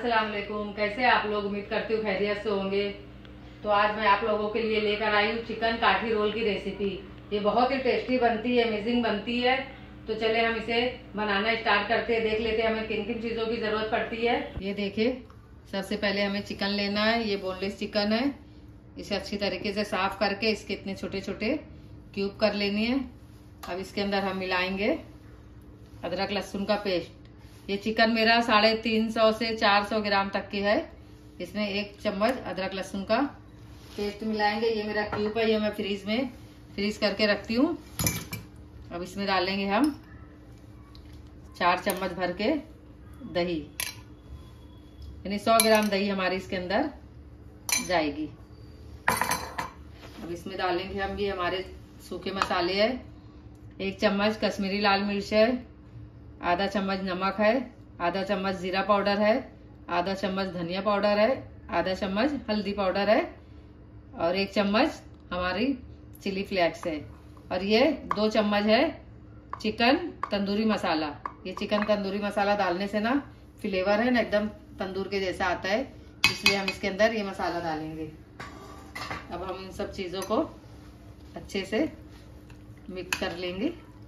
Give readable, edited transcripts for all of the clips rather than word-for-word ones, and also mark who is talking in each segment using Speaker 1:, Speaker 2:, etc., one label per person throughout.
Speaker 1: अस्सलाम वालेकुम। कैसे आप लोग? उम्मीद करती हूँ खैरियत से होंगे। तो आज मैं आप लोगों के लिए लेकर आई हूँ चिकन काठी रोल की रेसिपी। ये बहुत ही टेस्टी बनती है, अमेजिंग बनती है। तो चले हम इसे बनाना स्टार्ट करते हैं। देख लेते हैं हमें किन किन चीज़ों की ज़रूरत पड़ती है। ये देखिए, सबसे पहले हमें चिकन लेना है। ये बोनलेस चिकन है। इसे अच्छी तरीके से साफ करके इसके इतने छोटे छोटे क्यूब कर लेनी है। अब इसके अंदर हम मिलाएंगे अदरक लहसुन का पेस्ट। ये चिकन मेरा 350 से 400 ग्राम तक की है। इसमें 1 चम्मच अदरक लहसुन का पेस्ट मिलाएंगे। ये मेरा क्यूब है, ये मैं फ्रीज करके रखती हूँ। अब इसमें डालेंगे हम 4 चम्मच भर के दही, यानी 100 ग्राम दही हमारी इसके अंदर जाएगी। अब इसमें डालेंगे हम ये हमारे सूखे मसाले है। 1 चम्मच कश्मीरी लाल मिर्च है, आधा चम्मच नमक है, आधा चम्मच जीरा पाउडर है, आधा चम्मच धनिया पाउडर है, आधा चम्मच हल्दी पाउडर है और 1 चम्मच हमारी चिली फ्लेक्स है। और ये 2 चम्मच है चिकन तंदूरी मसाला। ये चिकन तंदूरी मसाला डालने से ना फ्लेवर है ना एकदम तंदूर के जैसा आता है, इसलिए हम इसके अंदर ये मसाला डालेंगे। अब हम इन सब चीज़ों को अच्छे से मिक्स कर लेंगे।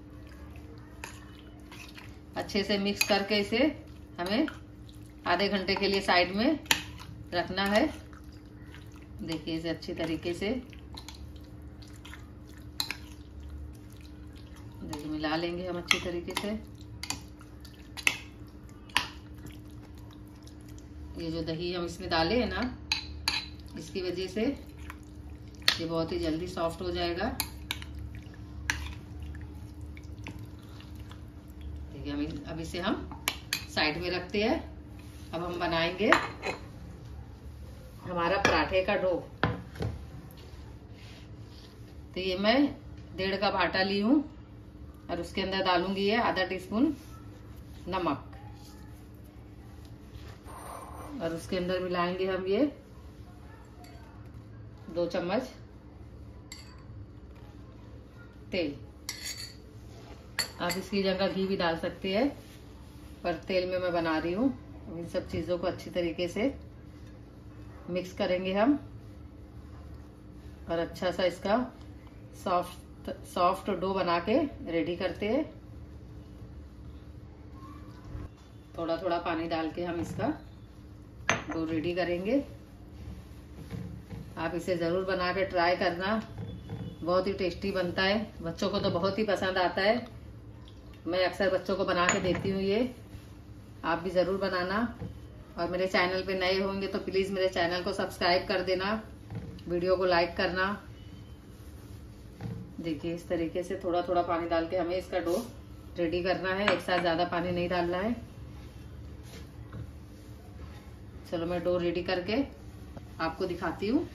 Speaker 1: अच्छे से मिक्स करके इसे हमें आधे घंटे के लिए साइड में रखना है। देखिए इसे अच्छी तरीके से देखिए मिला लेंगे हम अच्छी तरीके से। ये जो दही हम इसमें डाले हैं ना, इसकी वजह से ये बहुत ही जल्दी सॉफ्ट हो जाएगा। अब इसे हम साइड में रखते हैं। अब हम बनाएंगे हमारा पराठे का डो। तो ये मैं 1.5 कप आटा ली हूँ और उसके अंदर डालूंगी ये आधा टीस्पून नमक और उसके अंदर मिलाएंगे हम ये 2 चम्मच तेल। आप इसकी जगह घी भी डाल सकते हैं, पर तेल में मैं बना रही हूँ। इन सब चीज़ों को अच्छी तरीके से मिक्स करेंगे हम और अच्छा सा इसका सॉफ्ट डो बना के रेडी करते हैं। थोड़ा थोड़ा पानी डाल के हम इसका डो रेडी करेंगे। आप इसे ज़रूर बना के ट्राई करना, बहुत ही टेस्टी बनता है। बच्चों को तो बहुत ही पसंद आता है। मैं अक्सर बच्चों को बना के देती हूँ ये। आप भी ज़रूर बनाना। और मेरे चैनल पे नए होंगे तो प्लीज़ मेरे चैनल को सब्सक्राइब कर देना, वीडियो को लाइक करना। देखिए इस तरीके से थोड़ा थोड़ा पानी डाल के हमें इसका डो रेडी करना है। एक साथ ज़्यादा पानी नहीं डालना है। चलो मैं डो रेडी करके आपको दिखाती हूँ।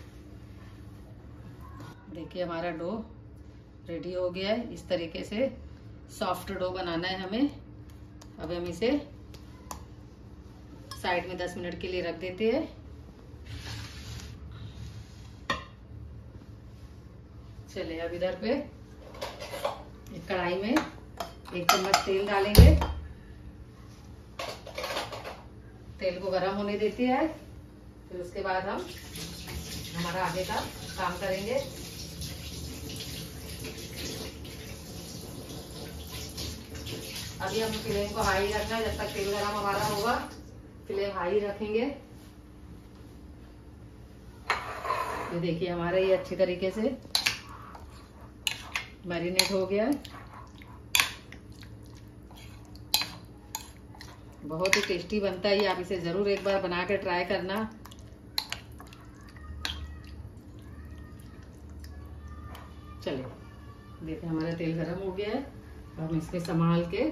Speaker 1: देखिए हमारा डो रेडी हो गया है। इस तरीके से सॉफ्ट डो बनाना है हमें। अब हम इसे साइड में 10 मिनट के लिए रख देते हैं। चलिए अब इधर पे एक कढ़ाई में 1 चम्मच तेल डालेंगे। तेल को गरम होने देते हैं। फिर उसके बाद हम हमारा आगे का काम करेंगे। अभी हम फ्लेम को हाई रखना है। जब तक तेल गरम हमारा होगा फ्लेम हाई रखेंगे। ये देखिए हमारा ये अच्छी तरीके से मैरिनेट हो गया है। बहुत ही टेस्टी बनता है ये। आप इसे जरूर एक बार बना के ट्राई करना। चलिए देखिए हमारा तेल गरम हो गया है। हम इसमें संभाल के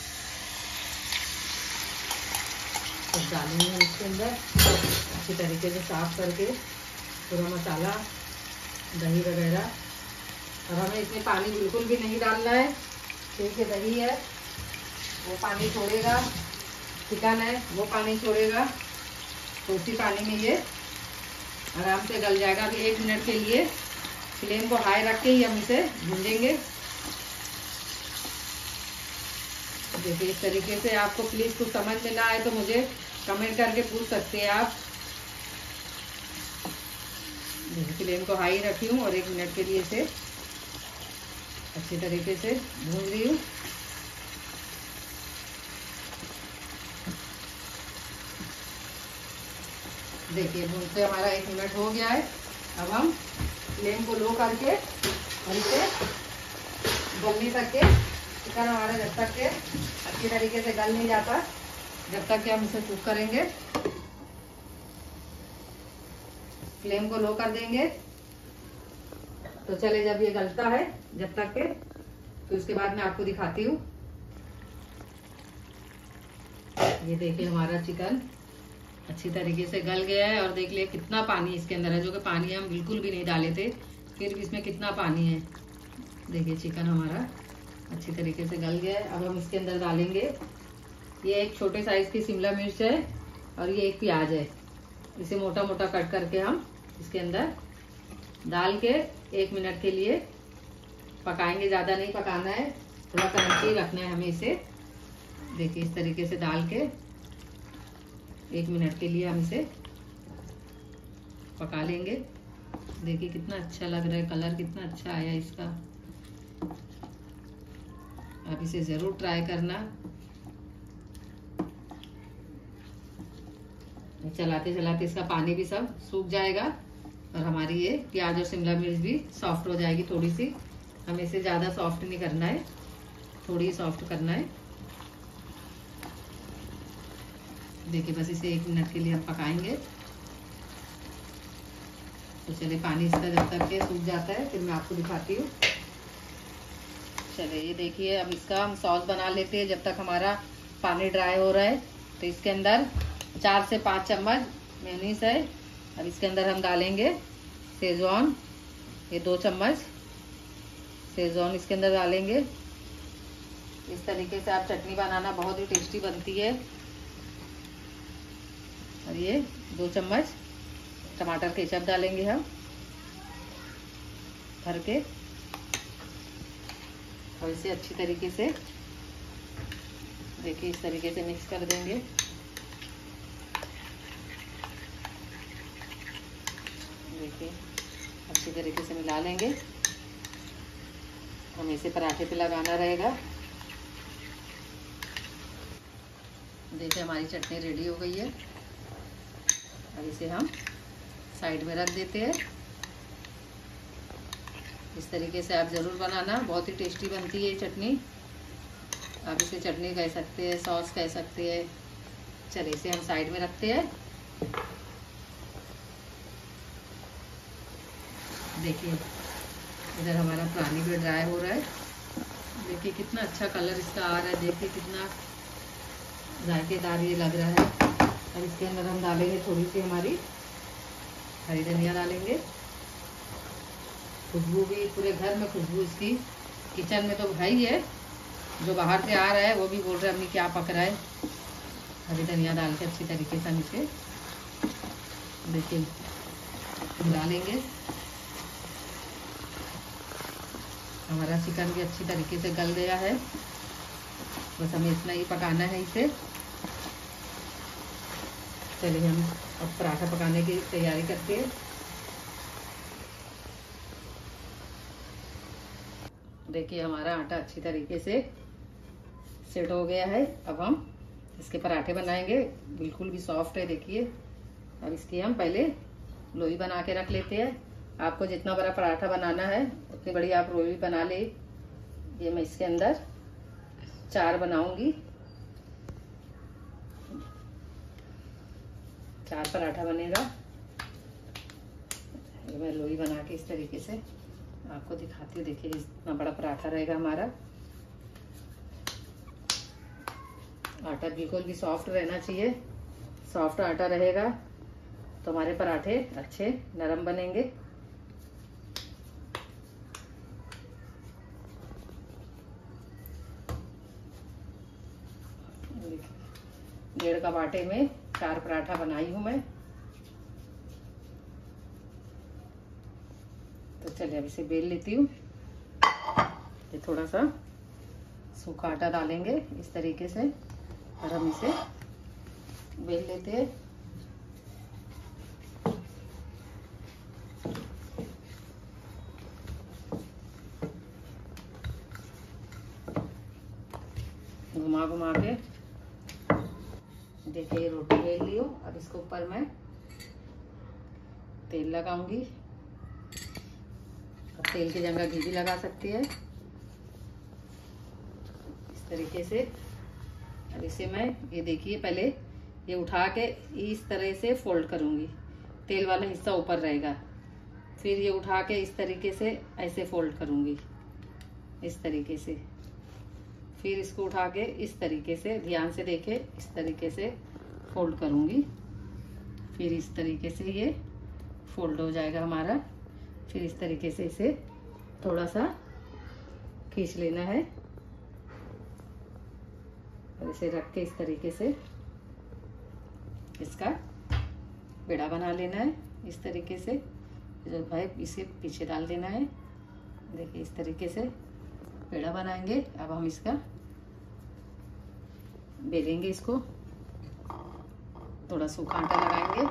Speaker 1: डालेंगे हम इसके अंदर अच्छी तरीके से साफ करके पूरा मसाला दही वगैरह। और हमें इसमें पानी बिल्कुल भी नहीं डालना है, क्योंकि दही है वो पानी छोड़ेगा, चिकन है वो पानी छोड़ेगा। तो उसी पानी में ये आराम से गल जाएगा। अभी 1 मिनट के लिए फ्लेम को हाई रख के ही हम इसे भूंजेंगे। देखिए इस तरीके से। आपको प्लीज़ कुछ समझ में ना आए तो मुझे कमेंट करके पूछ सकते हैं आप। फ्लेम को हाई रखी हूँ और 1 मिनट के लिए इसे अच्छी तरीके से भून रही हूँ। देखिए भूनते हमारा 1 मिनट हो गया है। अब हम फ्लेम को लो करके और इसे गलने तक के चिकन हमारा जब तक के अच्छी तरीके से गल नहीं जाता, जब तक कि हम इसे कुक करेंगे। फ्लेम को लो कर देंगे। तो चले जब ये गलता है जब तक के, तो इसके बाद मैं आपको दिखाती हूँ। ये देखिए हमारा चिकन अच्छी तरीके से गल गया है और देख लिया कितना पानी इसके अंदर है, जो कि पानी हम बिल्कुल भी नहीं डाले थे, फिर भी इसमें कितना पानी है। देखिए चिकन हमारा अच्छी तरीके से गल गया है। अब हम इसके अंदर डालेंगे, ये एक छोटे साइज की शिमला मिर्च है और ये एक प्याज है। इसे मोटा मोटा कट करके हम इसके अंदर डाल के 1 मिनट के लिए पकाएंगे। ज़्यादा नहीं पकाना है, थोड़ा क्रंची रखना है हमें इसे। देखिए इस तरीके से डाल के 1 मिनट के लिए हम इसे पका लेंगे। देखिए कितना अच्छा लग रहा है, कलर कितना अच्छा आया इसका। आप इसे ज़रूर ट्राई करना। चलाते चलाते इसका पानी भी सब सूख जाएगा और हमारी ये प्याज और शिमला मिर्च भी सॉफ्ट हो जाएगी थोड़ी सी। हमें इसे ज़्यादा सॉफ्ट नहीं करना है, थोड़ी सॉफ्ट करना है। देखिए बस इसे 1 मिनट के लिए हम पकाएंगे। तो चलिए पानी इसका जब तक के सूख जाता है फिर मैं आपको दिखाती हूँ। चलिए ये देखिए अब इसका हम सॉस बना लेते हैं जब तक हमारा पानी ड्राई हो रहा है। तो इसके अंदर 4 से 5 चम्मच मेयोनीज है। अब इसके अंदर हम डालेंगे शेजवान, ये 2 चम्मच शेजवान इसके अंदर डालेंगे। इस तरीके से आप चटनी बनाना, बहुत ही टेस्टी बनती है। और ये 2 चम्मच टमाटर केचप डालेंगे हम भर के और इसे अच्छी तरीके से देखिए इस तरीके से मिक्स कर देंगे। देखिए अच्छी तरीके से मिला लेंगे। हमें इसे पराठे पे लगाना रहेगा। देखिए हमारी चटनी रेडी हो गई है। अब इसे हम साइड में रख देते हैं। इस तरीके से आप ज़रूर बनाना, बहुत ही टेस्टी बनती है ये चटनी। आप इसे चटनी कह सकते हैं, सॉस कह सकते हैं। चलिए इसे हम साइड में रखते हैं। देखिए इधर हमारा पानी भी ड्राई हो रहा है। देखिए कितना अच्छा कलर इसका आ रहा है, देखिए कितना जायकेदार ये लग रहा है। अब इसके अंदर हम डालेंगे थोड़ी सी हमारी हरी धनिया डालेंगे। खुशबू भी पूरे घर में खुशबू इसकी, किचन में तो भाई है, जो बाहर से आ रहा है वो भी बोल रहे हैं अम्मी क्या पक रहा है। हरी धनिया डाल के अच्छी तरीके से हम इसे देखिए मिला लेंगे। हमारा चिकन भी अच्छी तरीके से गल गया है, बस हमें इतना ही पकाना है इसे। चलिए हम अब पराठा पकाने की तैयारी करते हैं। देखिए हमारा आटा अच्छी तरीके से सेट हो गया है। अब हम इसके पराठे बनाएंगे, बिल्कुल भी सॉफ्ट है। देखिए अब इसकी हम पहले लोई बना के रख लेते हैं। आपको जितना बड़ा पराठा बनाना है उतनी बड़ी आप लोई बना ले। ये मैं इसके अंदर 4 बनाऊंगी, 4 पराठा बनेगा। ये मैं लोई बना के इस तरीके से आपको दिखाती हूँ। देखिए इतना बड़ा पराठा रहेगा हमारा। आटा बिल्कुल भी सॉफ्ट रहना चाहिए, सॉफ्ट आटा रहेगा तो हमारे पराठे अच्छे नरम बनेंगे। डेढ़ कप आटे में 4 पराठा बनाई हूँ मैं। तो चलिए अब इसे बेल लेती हूँ। ये थोड़ा सा सूखा आटा डालेंगे इस तरीके से और हम इसे बेल लेते हैं। घुमा घुमा के देखिए रोटी बेल ली हो। अब इसके ऊपर मैं तेल लगाऊंगी। अब तेल की जगह घी भी लगा सकती है इस तरीके से। अब इसे मैं ये देखिए पहले ये उठा के इस तरह से फोल्ड करूंगी, तेल वाला हिस्सा ऊपर रहेगा। फिर ये उठा के इस तरीके से ऐसे फोल्ड करूंगी इस तरीके से। फिर इसको उठा के इस तरीके से, ध्यान से देखे, इस तरीके से फोल्ड करूंगी। फिर इस तरीके से ये फोल्ड हो जाएगा हमारा। फिर इस तरीके से इसे थोड़ा सा खींच लेना है और इसे रख के इस तरीके से इसका पेड़ा बना लेना है इस तरीके से। जो भाई इसे पीछे डाल देना है। देखिए इस तरीके से पेड़ा बनाएंगे। अब हम इसका बेलेंगे, इसको थोड़ा सूखा आटा लगाएंगे।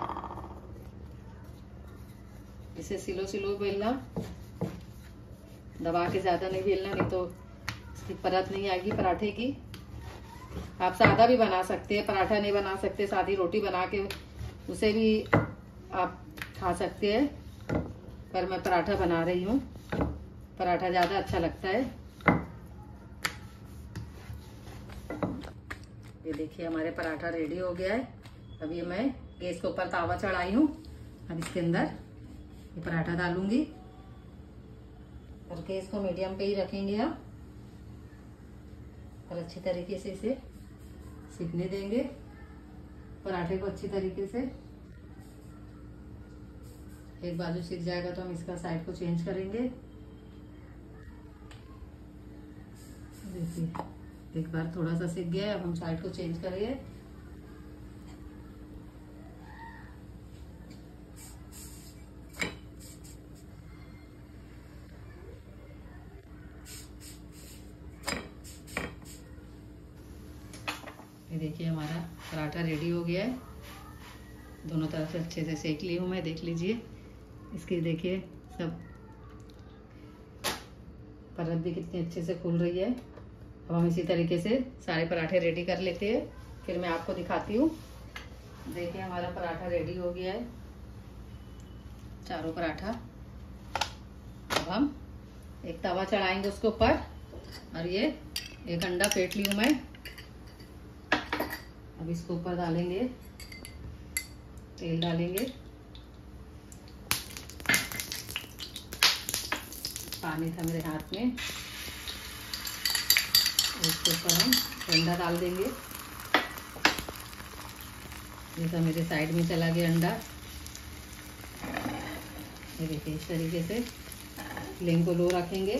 Speaker 1: इसे सिलो सिलो बेलना, दबा के ज्यादा नहीं बेलना, नहीं तो इसकी परत नहीं आएगी पराठे की। आप सादा भी बना सकते हैं, पराठा नहीं बना सकते सादी रोटी बना के उसे भी आप खा सकते हैं, पर मैं पराठा बना रही हूँ। पराठा ज्यादा अच्छा लगता है। ये देखिए हमारे पराठा रेडी हो गया है। अब ये मैं गैस के ऊपर तावा चढ़ाई हूँ। अब इसके अंदर ये पराठा डालूंगी और गैस को मीडियम पे ही रखेंगे हम, और अच्छी तरीके से इसे सिकने देंगे पराठे को अच्छी तरीके से। एक बाजू सिक जाएगा तो हम इसका साइड को चेंज करेंगे। देखिए एक बार थोड़ा सा सिक गया है, अब हम साइड को चेंज करेंगे। ये देखिए हमारा पराठा रेडी हो गया है। दोनों तरफ से अच्छे से सेक ली हूँ मैं, देख लीजिए। इसकी देखिए सब परत भी कितनी अच्छे से खुल रही है। अब हम इसी तरीके से सारे पराठे रेडी कर लेते हैं, फिर मैं आपको दिखाती हूँ। देखिए हमारा पराठा रेडी हो गया है, चारों पराठा। अब हम एक तवा चढ़ाएंगे उसके ऊपर, और ये एक अंडा फेंट ली हूँ मैं। अब इसको ऊपर डालेंगे, तेल डालेंगे, पानी था मेरे हाथ में, इसके ऊपर हम अंडा डाल देंगे। जैसा मेरे साइड में चला गया अंडा, ये देखिए इस तरीके से फ्लेम को लो रखेंगे।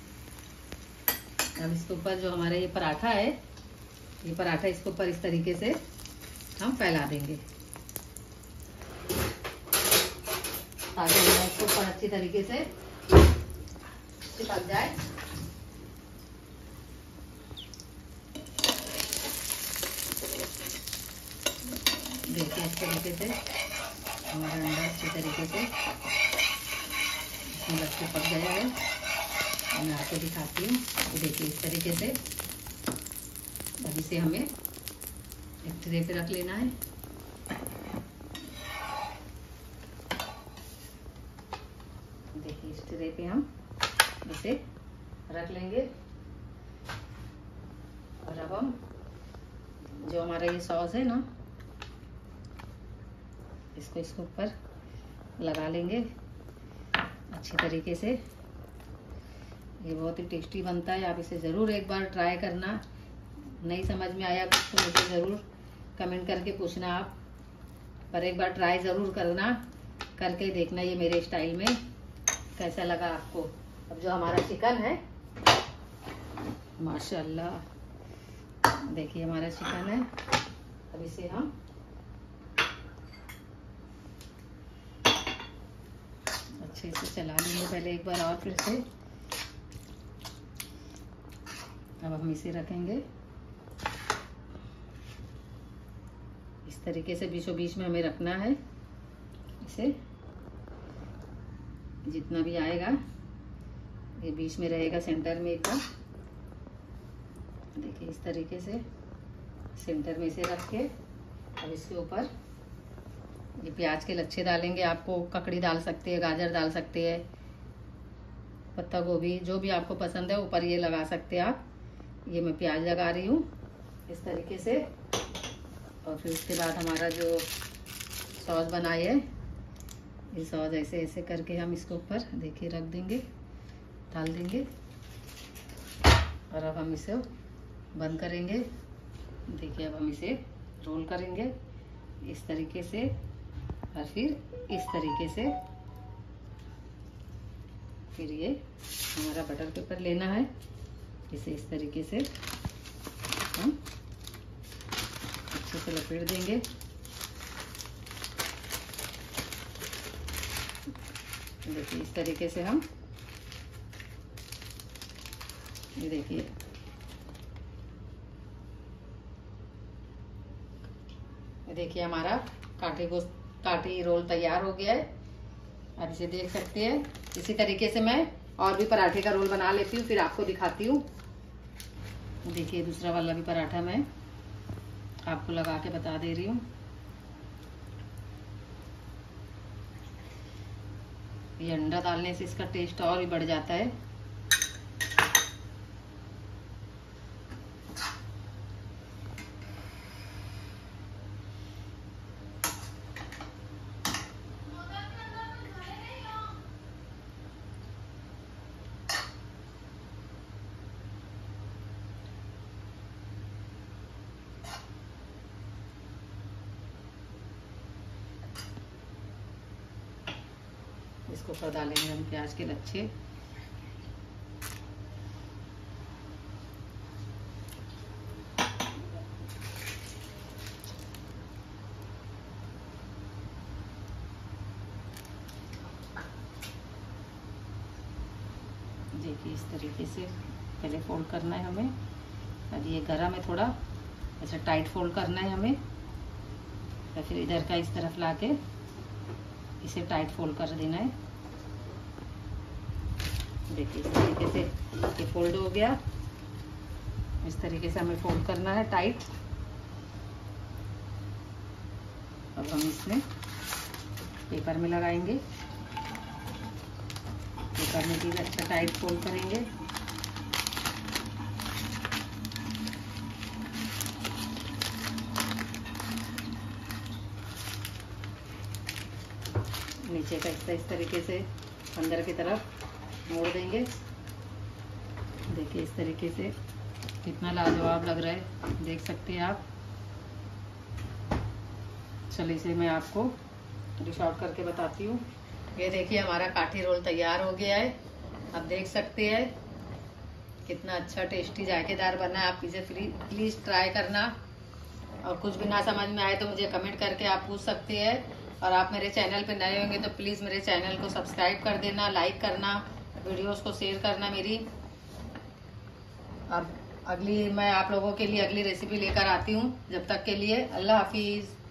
Speaker 1: अब इसके ऊपर जो हमारा ये पराठा है, ये पराठा इसके ऊपर इस तरीके से हम फैला देंगे ताकि इसके ऊपर अच्छी तरीके से चिपक जाए। देखिए इस तरीके से हमारा अंडा अच्छी तरीके से इसमें लग के पक गया है। मैं आपको दिखाती हूँ। तो देखिए इस तरीके से अब इसे हमें एक ट्रे पे रख लेना है। देखिए इस ट्रे पे हम इसे रख लेंगे, और अब हम जो हमारा ये सॉस है ना, इसको इसके ऊपर लगा लेंगे अच्छी तरीके से। ये बहुत ही टेस्टी बनता है, आप इसे ज़रूर एक बार ट्राई करना। नहीं समझ में आया तो मुझे ज़रूर कमेंट करके पूछना आप, पर एक बार ट्राई ज़रूर करना, करके देखना ये मेरे स्टाइल में कैसा लगा आपको। अब जो हमारा चिकन है, माशाल्लाह, देखिए हमारा चिकन है। अब इसे हम अच्छे से चला लेंगे पहले एक बार और फिर से। अब हम इसे रखेंगे इस इस तरीके से बीचों बीच में हमें रखना है इसे। जितना भी आएगा ये बीच में रहेगा, सेंटर में एकदम। देखिए इस तरीके से सेंटर में इसे रख के अब इसके ऊपर ये प्याज के लच्छे डालेंगे। आपको ककड़ी डाल सकते हैं, गाजर डाल सकते हैं, पत्ता गोभी, जो भी आपको पसंद है ऊपर ये लगा सकते हैं आप। ये मैं प्याज लगा रही हूँ इस तरीके से। और फिर उसके बाद हमारा जो सॉस बनाई है, ये सॉस ऐसे ऐसे करके हम इसके ऊपर देखिए रख देंगे, डाल देंगे। और अब हम इसे बंद करेंगे। देखिए अब हम इसे रोल करेंगे इस तरीके से, और फिर इस तरीके से। फिर ये हमारा बटर पेपर लेना है, इसे इस तरीके से हम अच्छे से लपेट देंगे। देखिए इस तरीके से हम, ये देखिए हमारा काठी रोल तैयार हो गया है। आप इसे देख सकते हैं। इसी तरीके से मैं और भी पराठे का रोल बना लेती हूँ, फिर आपको दिखाती हूँ। देखिए दूसरा वाला भी पराठा मैं आपको लगा के बता दे रही हूँ। ये अंडा डालने से इसका टेस्ट और भी बढ़ जाता है। इसको ऊपर डालेंगे हम प्याज के लच्छे। देखिए इस तरीके से पहले फोल्ड करना है हमें। और ये गरम है, थोड़ा ऐसा टाइट फोल्ड करना है हमें। और फिर इधर का इस तरफ लाके इसे टाइट फोल्ड कर देना है। देखिए इस तरीके से ये फोल्ड हो गया। इस तरीके से हमें फोल्ड करना है टाइट। अब हम इसमें पेपर में लगाएंगे। पेपर में भी अच्छा टाइट फोल्ड करेंगे। नीचे का हिस्सा इस तरीके से अंदर की तरफ मोड़ देंगे। देखिए इस तरीके से कितना लाजवाब लग रहा है, देख सकते हैं आप। चलिए इसे मैं आपको डिश आउट करके बताती हूँ। ये देखिए हमारा काठी रोल तैयार हो गया है। आप देख सकते हैं कितना अच्छा टेस्टी जायकेदार बना है। आप इसे प्लीज़ ट्राई करना। और कुछ भी ना समझ में आए तो मुझे कमेंट करके आप पूछ सकते हैं। और आप मेरे चैनल पे नए होंगे तो प्लीज़ मेरे चैनल को सब्सक्राइब कर देना, लाइक करना, वीडियोस को शेयर करना मेरी। अब मैं आप लोगों के लिए अगली रेसिपी लेकर आती हूँ। जब तक के लिए अल्लाह हाफिज़।